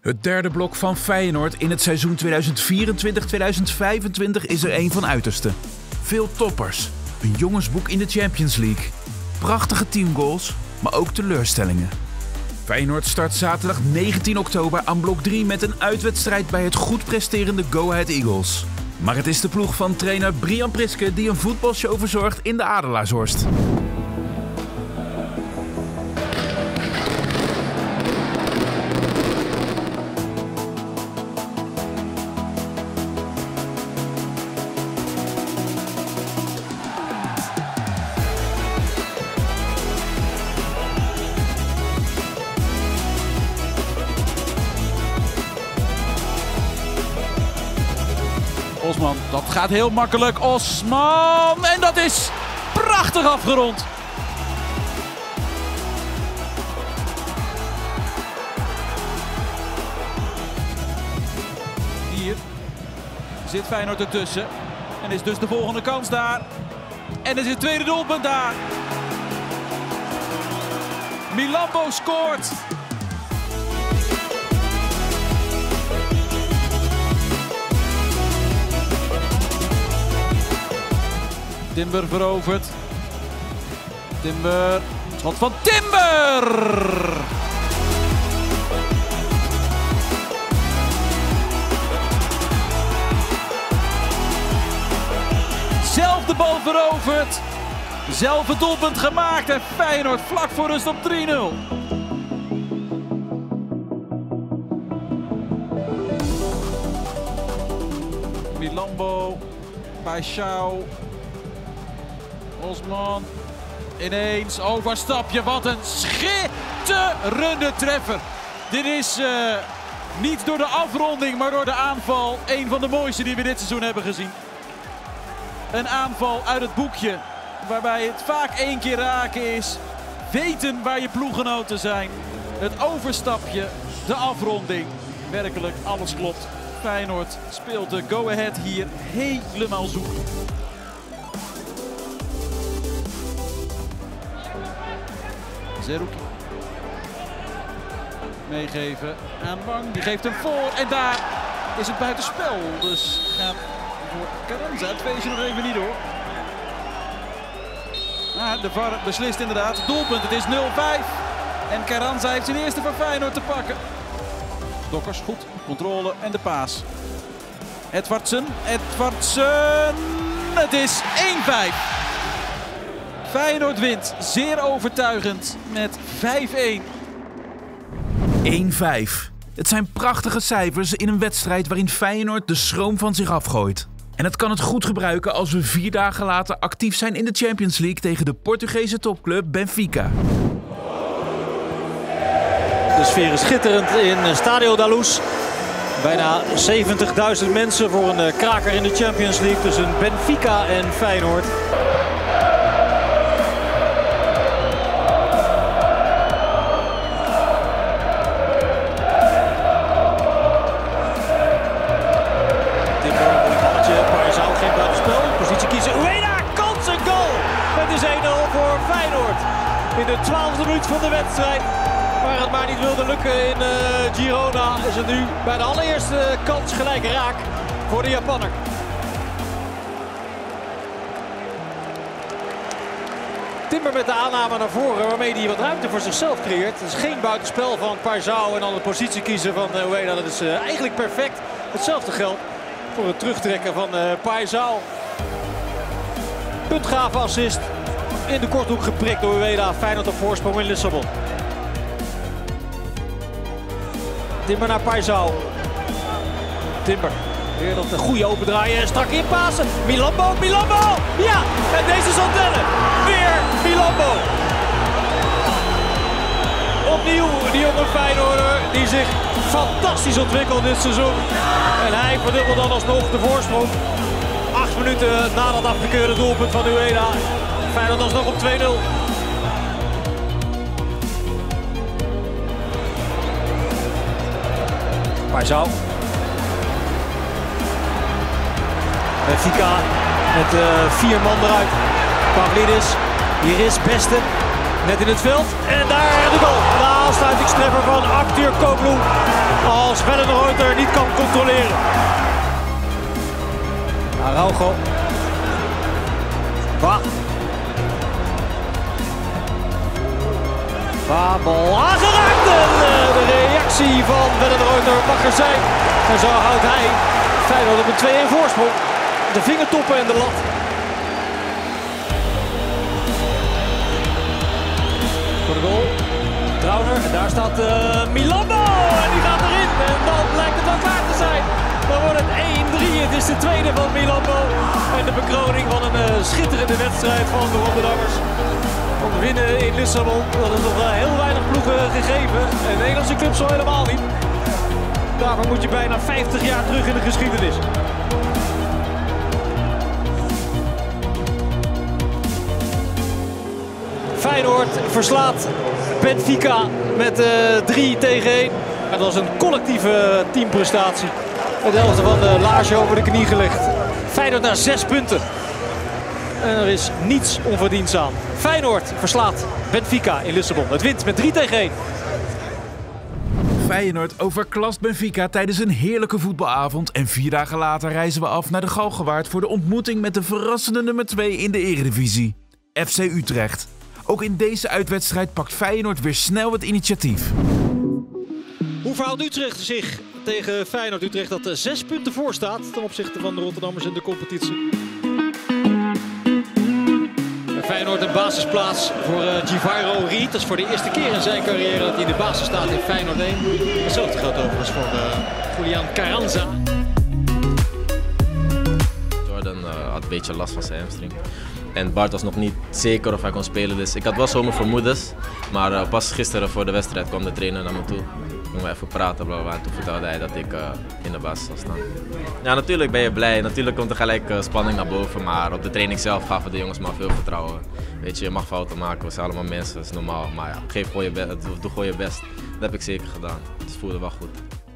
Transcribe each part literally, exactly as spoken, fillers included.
Het derde blok van Feyenoord in het seizoen tweeduizend vierentwintig tweeduizend vijfentwintig is er een van uiterste. Veel toppers, een jongensboek in de Champions League, prachtige teamgoals, maar ook teleurstellingen. Feyenoord start zaterdag negentien oktober aan blok drie met een uitwedstrijd bij het goed presterende Go Ahead Eagles. Maar het is de ploeg van trainer Brian Priske die een voetbalshow verzorgt in de Adelaarshorst. Osman, dat gaat heel makkelijk. Osman, en dat is prachtig afgerond. Hier zit Feyenoord ertussen. En is dus de volgende kans daar. En is het tweede doelpunt daar. Milambo scoort. Timber veroverd. Timber. Schot van Timber! Zelf de bal veroverd. Zelf het doelpunt gemaakt en Feyenoord vlak voor rust op drie nul. Milambo. Paixão. Osman, ineens overstapje, wat een schitterende treffer. Dit is uh, niet door de afronding, maar door de aanval een van de mooiste die we dit seizoen hebben gezien. Een aanval uit het boekje, waarbij het vaak één keer raken is. Weten waar je ploeggenoten zijn. Het overstapje, de afronding, werkelijk alles klopt. Feyenoord speelt de Go Ahead hier helemaal zoek. Zerouki. Meegeven aan Bang. Die geeft hem voor. En daar is het buitenspel. Dus gaat voor Carranza. Het feestje nog even niet door. Maar de V A R beslist inderdaad. Doelpunt. Het is nul vijf. En Carranza heeft zijn eerste van Feyenoord te pakken. Dokkers goed. Controle en de paas. Edvardsen. Edvardsen. Het is één vijf. Feyenoord wint zeer overtuigend met vijf één. één vijf. Het zijn prachtige cijfers in een wedstrijd waarin Feyenoord de schroom van zich afgooit. En het kan het goed gebruiken als we vier dagen later actief zijn in de Champions League tegen de Portugese topclub Benfica. De sfeer is schitterend in Stadio da Luz. Bijna zeventigduizend mensen voor een kraker in de Champions League tussen Benfica en Feyenoord. In de twaalfde minuut van de wedstrijd, waar het maar niet wilde lukken in uh, Girona, is het nu bij de allereerste kans gelijk raak voor de Japanner. Timber met de aanname naar voren, waarmee hij wat ruimte voor zichzelf creëert. Het is geen buitenspel van Paixão en dan de positie kiezen van uh, Ueda. Dat is uh, eigenlijk perfect. Hetzelfde geldt voor het terugtrekken van uh, Paixão. Puntgave assist. In de korthoek geprikt door Ueda. Feyenoord op voorsprong in Lissabon. Timber naar Paixão. Timber. Weer dat een goede opendraaien en strak inpassen. Milambo, Milambo! Ja! En deze zal tellen. Weer Milambo. Opnieuw die jonge Feyenoorder die zich fantastisch ontwikkelt dit seizoen. En hij verdubbelt dan alsnog de voorsprong. Acht minuten na dat afgekeurde doelpunt van Ueda. Feyenoord alsnog op twee nul. Paixão. Benfica met uh, vier man eruit. Pavlidis. Hier is Beste. Net in het veld. En daar de goal. De aansluitingstreffer van Aktürkoğlu. Als Van der Reuter niet kan controleren. Araujo. Ba. Ba, bal aangeraakt en uh, de reactie van Van der Reuter mag er zijn. En zo houdt hij Feyenoord op een twee-een voorsprong. De vingertoppen en de lat. Voor de goal. Trauner. En daar staat uh, Milambo. En die gaat erin. En dan lijkt het wel klaar te zijn. Dan wordt het één drie. Het is de tweede van Milambo. En de bekroning van een uh, schitterende wedstrijd van de Rotterdammers. Om te winnen in Lissabon. Dat is nog uh, heel weinig ploegen gegeven. En de Engelse club zo helemaal niet. Daarvoor moet je bijna vijftig jaar terug in de geschiedenis. Feyenoord verslaat Benfica met uh, drie tegen één. Het was een collectieve teamprestatie. Het helft van de Lage over de knie gelegd. Feyenoord naar zes punten. En er is niets onverdiends aan. Feyenoord verslaat Benfica in Lissabon. Het wint met drie tegen één. Feyenoord overklast Benfica tijdens een heerlijke voetbalavond. En vier dagen later reizen we af naar de Galgenwaard voor de ontmoeting met de verrassende nummer twee in de Eredivisie. F C Utrecht. Ook in deze uitwedstrijd pakt Feyenoord weer snel het initiatief. Hoe verhoudt Utrecht zich tegen Feyenoord? Utrecht dat zes punten voor staat ten opzichte van de Rotterdammers in de competitie. Feyenoord een basisplaats voor uh, Givairo Reed. Dat is voor de eerste keer in zijn carrière dat hij in de basis staat in Feyenoord één. Hetzelfde geldt overigens voor uh, Julian Carranza. Jordan uh, had een beetje last van zijn hamstring. En Bart was nog niet zeker of hij kon spelen, dus ik had wel zomaar vermoedens. Maar uh, pas gisteren voor de wedstrijd kwam de trainer naar me toe. Toen we even praten, bla bla, en toen vertelde hij dat ik uh, in de basis zou staan. Ja, natuurlijk ben je blij. Natuurlijk komt er gelijk uh, spanning naar boven. Maar op de training zelf gaven de jongens maar veel vertrouwen. Weet je, je mag fouten maken, we zijn allemaal mensen, dat is normaal. Maar ja, geef gewoon je best, doe gewoon je best. Dat heb ik zeker gedaan. Dus het voelde wel goed.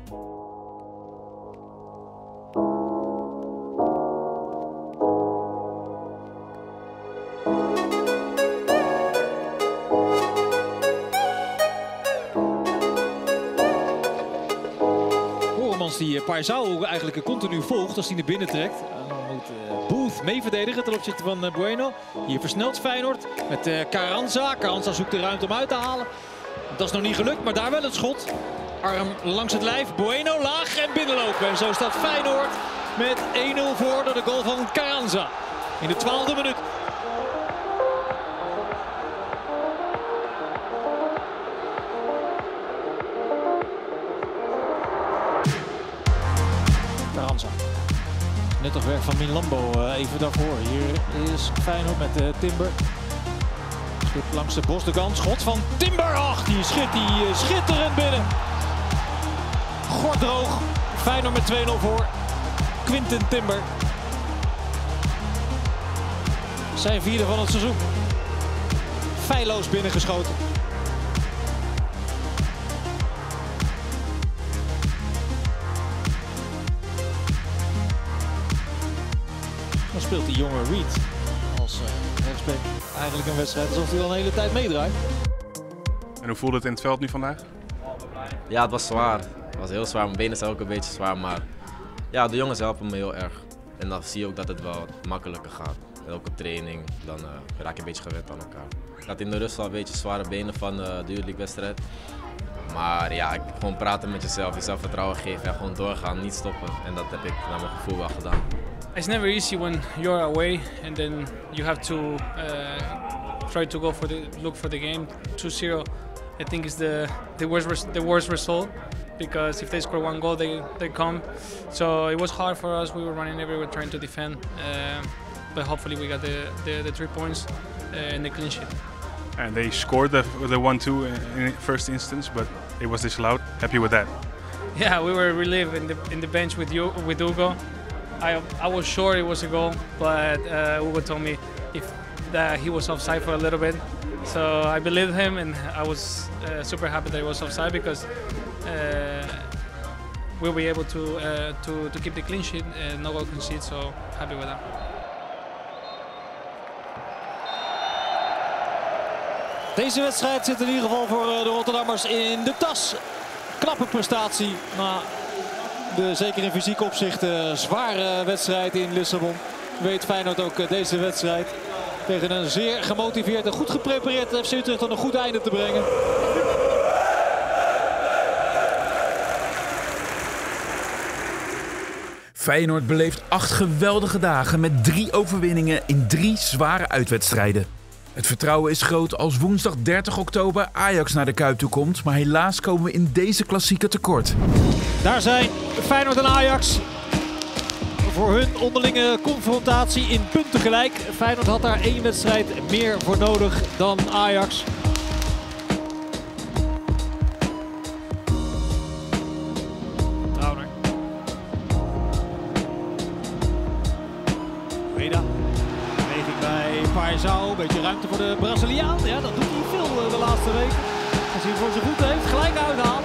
Die Paisao eigenlijk continu volgt als hij naar binnen trekt. Dan moet uh, Booth mee verdedigen ten opzichte van uh, Bueno. Hier versnelt Feyenoord met uh, Carranza. Carranza zoekt de ruimte om uit te halen. Dat is nog niet gelukt, maar daar wel het schot. Arm langs het lijf. Bueno laag en binnenlopen. En zo staat Feyenoord met één nul voor door de goal van Carranza. In de twaalfde minuut. Nuttig werk van Milambo uh, even daarvoor. Hier is Feyenoord met uh, Timber. Schip langs de bos de kant. Schot van Timber. Ach, die schiet die uh, schitterend binnen. Gordroog. Feyenoord met twee nul voor. Quinten Timber. Zijn vierde van het seizoen. Feilloos binnengeschoten. Dan speelt die jonge Reed als uh, rechtsback eigenlijk een wedstrijd alsof hij al een hele tijd meedraait. En hoe voelde het in het veld nu vandaag? Ja, het was zwaar. Het was heel zwaar. Mijn benen zijn ook een beetje zwaar, maar ja, de jongens helpen me heel erg. En dan zie je ook dat het wel makkelijker gaat. Elke training, dan uh, raak je een beetje gewend aan elkaar. Ik had in de rust al een beetje zware benen van uh, de Youth League wedstrijd. Maar ja, ik, gewoon praten met jezelf, jezelf vertrouwen geven en gewoon doorgaan, niet stoppen. En dat heb ik naar mijn gevoel wel gedaan. It's never easy when you're away and then you have to uh, try to go for the look for the game. two zero, I think is the the worst the worst result because if they score one goal, they they come. So it was hard for us. We were running everywhere trying to defend, uh, but hopefully we got the the, the three points uh, and the clean sheet. And they scored the the one two in the first instance, but it was disallowed. Happy with that? Yeah, we were relieved in the in the bench with you with Hugo. I, I was sure it was a goal, but uh, Hugo told me if that he was offside for a little bit. So I believed him, and I was uh, super happy that he was offside because uh, we'll be able to uh, to to keep the clean sheet and no goal concede. So happy with that. Deze wedstrijd zit in ieder geval voor de Rotterdammers in de tas. Knappe prestatie, maar De, zeker in fysiek opzicht uh, zware wedstrijd in Lissabon. Weet Feyenoord ook uh, deze wedstrijd tegen een zeer gemotiveerd en goed geprepareerd F C Utrecht tot een goed einde te brengen. Feyenoord beleeft acht geweldige dagen met drie overwinningen in drie zware uitwedstrijden. Het vertrouwen is groot als woensdag dertig oktober Ajax naar de Kuip toe komt, maar helaas komen we in deze klassieker tekort. Daar zijn Feyenoord en Ajax voor hun onderlinge confrontatie in punten gelijk. Feyenoord had daar één wedstrijd meer voor nodig dan Ajax. Trauner. Reda. Beweging bij Paisao. Beetje ruimte voor de Braziliaan. Ja, dat doet hij veel de laatste weken. Als hij het voor zijn goed heeft, gelijk uithalen.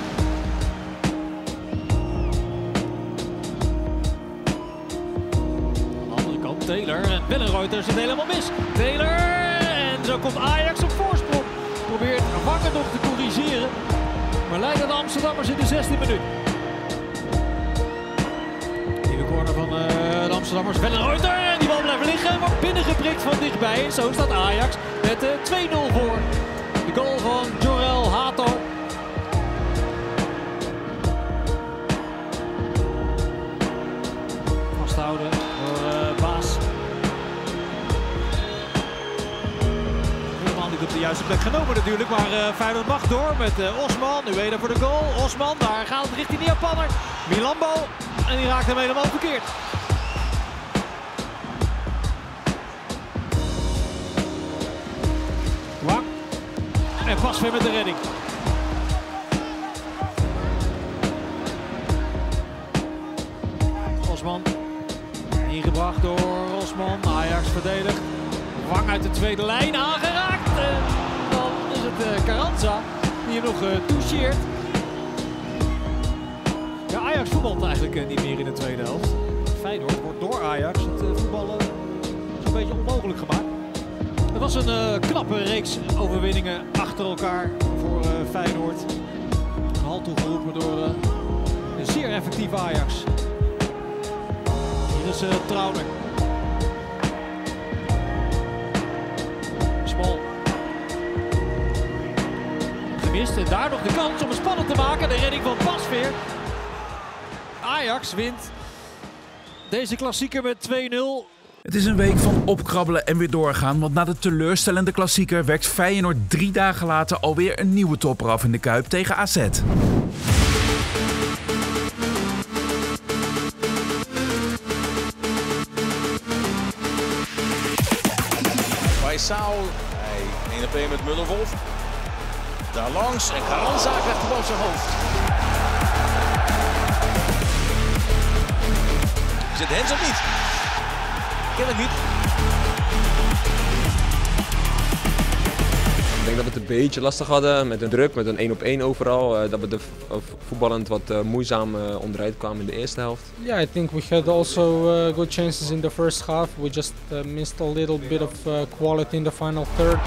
Taylor en Wellenreuter zit helemaal mis. Taylor en zo komt Ajax op voorsprong. Probeert Wakker nog te corrigeren. Maar leidt aan de Amsterdammers in de zestiende minuut. Nieuwe corner van uh, de Amsterdammers. Wellenreuter en die bal blijft liggen. Wordt binnengeprikt van dichtbij. En zo staat Ajax met uh, twee nul voor. De goal van Jorel Hato. Vasthouden. Op de juiste plek genomen natuurlijk, maar uh, Feyenoord mag door met uh, Osman. Nu weer voor de goal. Osman, daar gaat het richting de Japanner. Milambo en die raakt hem helemaal verkeerd. Wang. En pas weer met de redding. Osman. Ingebracht door Osman. Ajax verdedigt. Wang uit de tweede lijn aangeraakt. En dan is het uh, Carranza die hem nog uh, toucheert. Ja, Ajax voetbalt eigenlijk uh, niet meer in de tweede helft. Feyenoord wordt door Ajax het uh, voetballen zo'n beetje onmogelijk gemaakt. Het was een uh, knappe reeks overwinningen achter elkaar voor uh, Feyenoord. Een halt toegeroepen door uh, een zeer effectieve Ajax. Hier is uh, Trauner. Gemist en daar nog de kans om het spannend te maken. De redding van Pasveer. Ajax wint deze klassieker met twee nul. Het is een week van opkrabbelen en weer doorgaan, want na de teleurstellende klassieker werkt Feyenoord drie dagen later alweer een nieuwe topper af in de Kuip tegen A Z. Paisao, hij één op één met Müller-Wolf. Daar langs en Carranza krijgt de bal op zijn hoofd. Is het hands of niet? Ik ken het niet. Ik denk dat we het een beetje lastig hadden met een druk, met een één op één overal. Uh, dat we de voetballend wat uh, moeizaam uh, onderuit kwamen in de eerste helft. Yeah, I think we had also uh, good chances in the first half. We just uh, missed a little bit of uh, quality in the final third.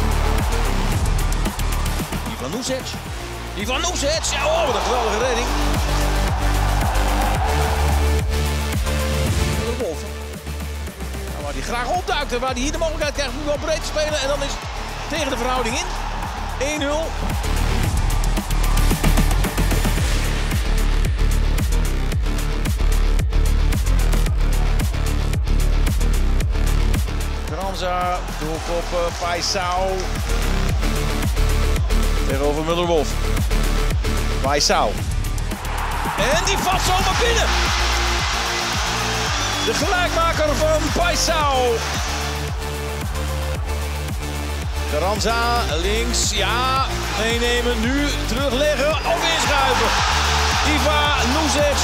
Ivan Nušić. Ivan Nušić, ja, oh, wat een geweldige redding. De Wolf. Nou, waar hij graag opduikt en waar hij hier de mogelijkheid krijgt om wel breed te spelen. En dan is tegen de verhouding in. één nul. Carranza, doelkop uh, Paisao. Tegenover Müller-Wolf. Paisao. En die valt zomaar binnen. De gelijkmaker van Paisao. Carranza, links, ja, meenemen, nu terugleggen, ook inschuiven. Ivan Nušić.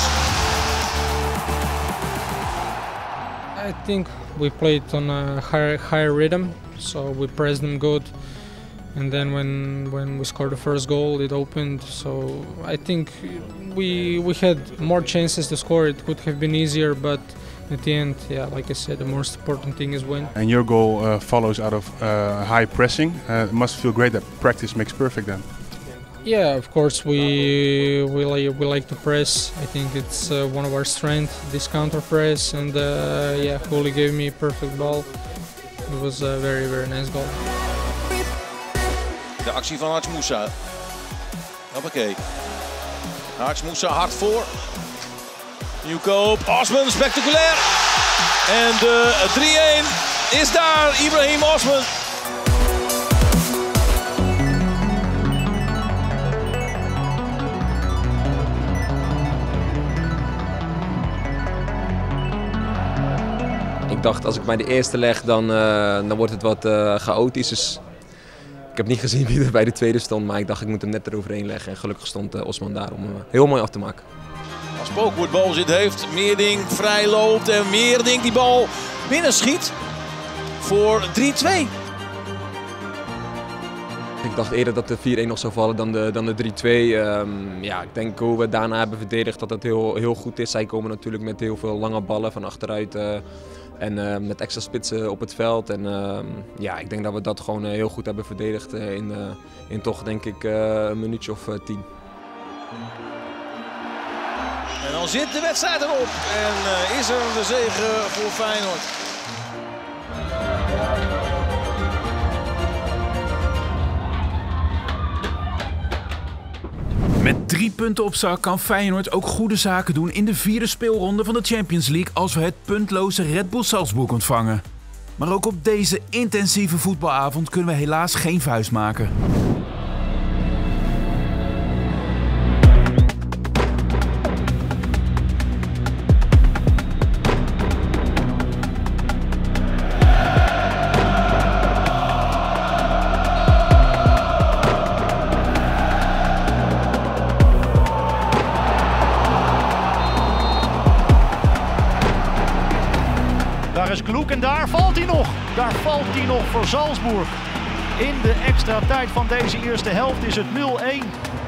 I think we played on a higher, higher rhythm, so we pressed them good. And then when when we scored the first goal, it opened. So I think we we had more chances to score. It could have been easier, but at the end, yeah, like I said, the most important thing is win. And your goal uh, follows out of uh, high pressing. Uh, it must feel great that practice makes perfect then. Yeah, of course we we like we like to press. I think it's uh, one of our strengths, this counter press, and uh, yeah, Holy gave me a perfect ball. It was a very very nice goal. De actie van Haj Moussa. Hoppakee. Haj Moussa hard voor. Nieuwkoop, Osman, spectaculair. En de drie-een is daar, Ibrahim Osman. Ik dacht, als ik mij de eerste leg, dan, uh, dan wordt het wat uh, chaotisch. Dus ik heb niet gezien wie er bij de tweede stond, maar ik dacht ik moet hem net eroverheen leggen. En gelukkig stond uh, Osman daar om hem uh, heel mooi af te maken. Als Spookwood balbezit heeft, Meerdink vrij loopt en Meerdink die bal binnenschiet voor drie-twee. Ik dacht eerder dat de vier-een nog zou vallen dan de, dan de drie-twee. Um, ja, ik denk hoe we daarna hebben verdedigd dat het heel, heel goed is. Zij komen natuurlijk met heel veel lange ballen van achteruit uh, en uh, met extra spitsen op het veld. En uh, ja, ik denk dat we dat gewoon uh, heel goed hebben verdedigd uh, in, uh, in toch denk ik uh, een minuutje of uh, tien. En dan zit de wedstrijd erop en uh, is er de zege voor Feyenoord. Met drie punten op zak kan Feyenoord ook goede zaken doen in de vierde speelronde van de Champions League als we het puntloze Red Bull Salzburg ontvangen. Maar ook op deze intensieve voetbalavond kunnen we helaas geen vuist maken. Daar is Kloek en daar valt hij nog. Daar valt hij nog voor Salzburg. In de extra tijd van deze eerste helft is het nul-een.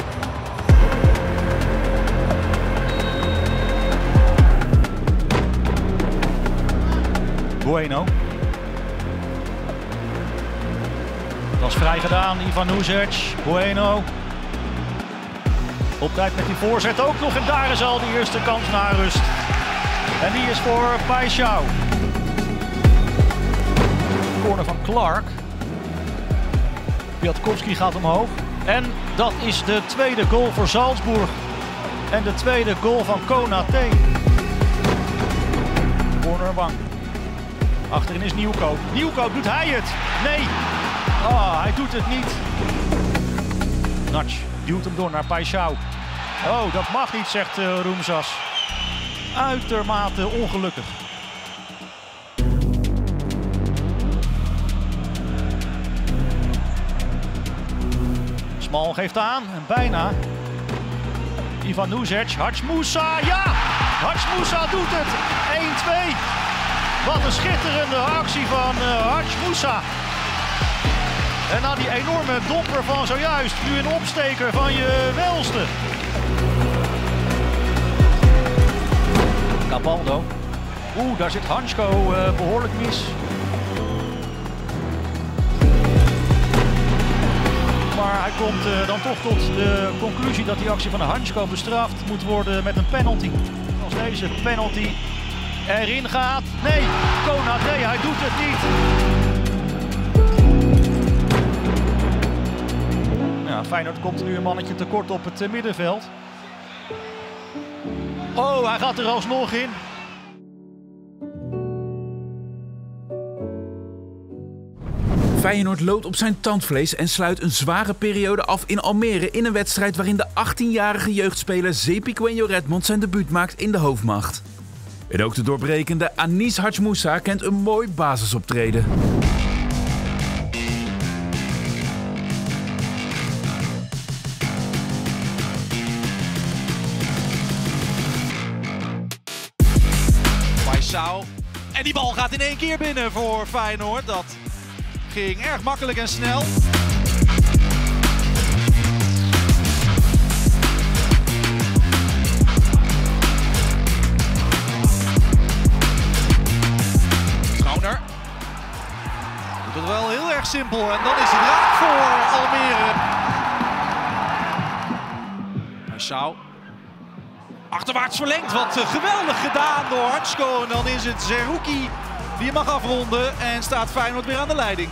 Bueno. Dat is vrij gedaan, Ivanovic. Bueno. Op tijd met die voorzet ook nog en daar is al de eerste kans na rust. En die is voor Paixão. Corner van Clark. Piatkowski gaat omhoog. En dat is de tweede goal voor Salzburg. En de tweede goal van Konaté. Corner Wang. Achterin is Nieuwkoop. Nieuwkoop, doet hij het? Nee. Ah, hij doet het niet. Natsch duwt hem door naar Paixão. Oh, dat mag niet, zegt uh, Roemzas. Uitermate ongelukkig. Smal geeft aan en bijna. Ivanovic, Haj Moussa, ja! Haj Moussa doet het, één-twee. Wat een schitterende actie van uh, Haj Moussa. En na die enorme domper van zojuist, nu een opsteker van je welste. Capaldo. Oeh, daar zit Hansko uh, behoorlijk mis. Maar hij komt uh, dan toch tot de conclusie dat die actie van Hansko bestraft moet worden met een penalty. Als deze penalty erin gaat. Nee, Konaté, hij doet het niet. Ja, Feyenoord komt nu een mannetje tekort op het uh, middenveld. Oh, hij gaat er alsnog in. Feyenoord loopt op zijn tandvlees en sluit een zware periode af in Almere in een wedstrijd waarin de achttienjarige jeugdspeler Zepiquenho Redmond zijn debuut maakt in de hoofdmacht. En ook de doorbrekende Anis Haj Moussa kent een mooi basisoptreden. Paixão. En die bal gaat in één keer binnen voor Feyenoord. Dat ging erg makkelijk en snel. Schouder. Doet het wel heel erg simpel en dan is het raak voor Almere. Paixão. Achterwaarts verlengd, wat uh, geweldig gedaan door Hansko. En dan is het Zerouki die hem mag afronden en staat Feyenoord weer aan de leiding.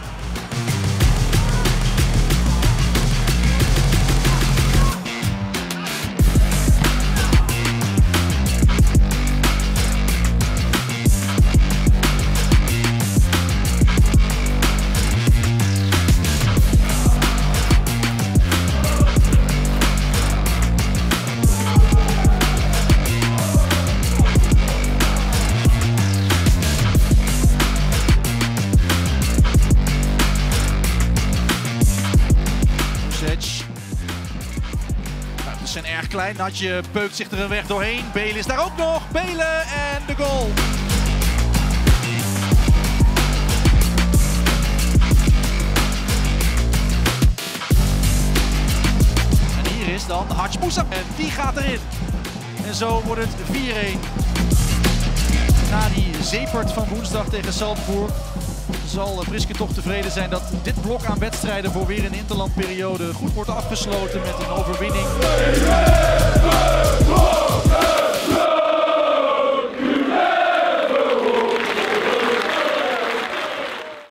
Ruimtes zijn erg klein. Natje peukt zich er een weg doorheen. Belen is daar ook nog. Belen en de goal. En hier is dan Hadj Moussa. En die gaat erin. En zo wordt het vier-een. Na die zeepert van woensdag tegen Salzburg zal Priske toch tevreden zijn dat dit blok aan wedstrijden voor weer een interlandperiode goed wordt afgesloten met een overwinning.